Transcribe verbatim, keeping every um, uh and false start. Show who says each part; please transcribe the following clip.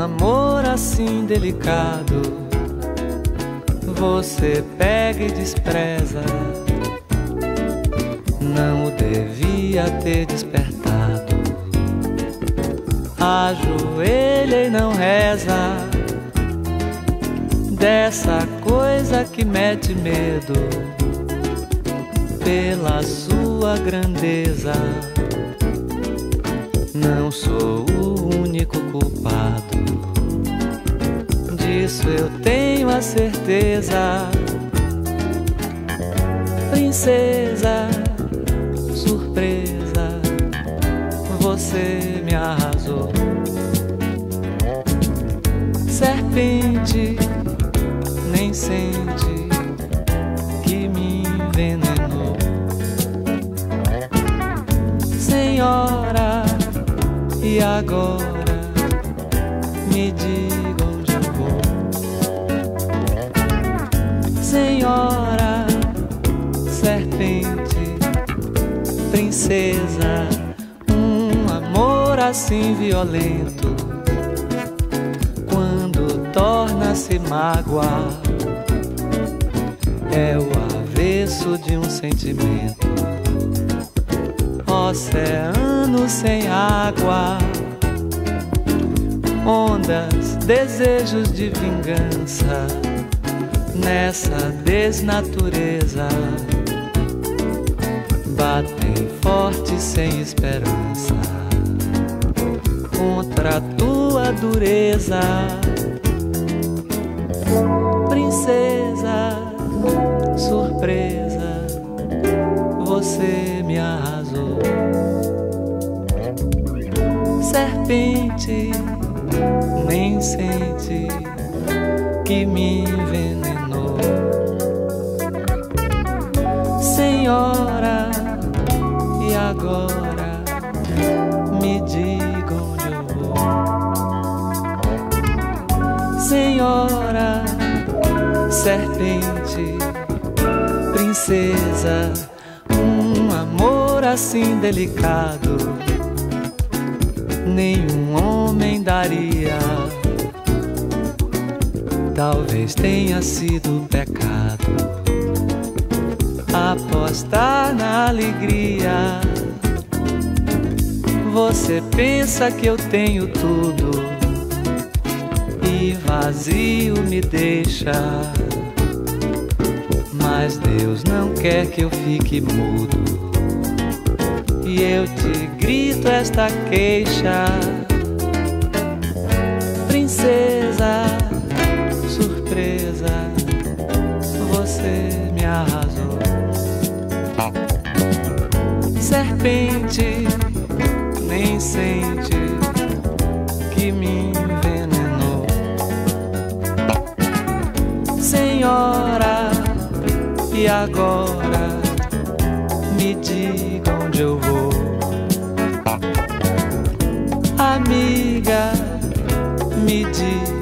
Speaker 1: amor assim delicado você pega e despreza. Não o devia ter despertado. Ajoelha e não reza dessa coisa que mete medo pela sua grandeza. Não sou o único culpado, disso eu tenho a certeza. Princesa, surpresa, você me arrasou. Serpente, nem sente que me envenenou. Senhora, e agora me diga onde eu vou. Senhora, serpente, princesa, um amor assim violento, quando torna-se mágoa, é o avesso de um sentimento. Oceano sem água, ondas, desejos de vingança, nessa desnatureza, batem forte sem esperança contra a tua dureza. Princesa, surpresa, você me arrasou. Serpente, nem sente que me envenenou. Senhora, e agora me diga onde eu vou. Senhora, serpente, princesa, um amor assim delicado nenhum homem daria. Talvez tenha sido pecado apostar na alegria. Você pensa que eu tenho tudo e vazio me deixa, mas Deus não quer que eu fique mudo e eu te grito esta queixa. Princesa, surpresa, você me arrasou. Serpente, nem sente que me envenenou. Senhora, e agora me diga onde eu vou. Amiga, me diga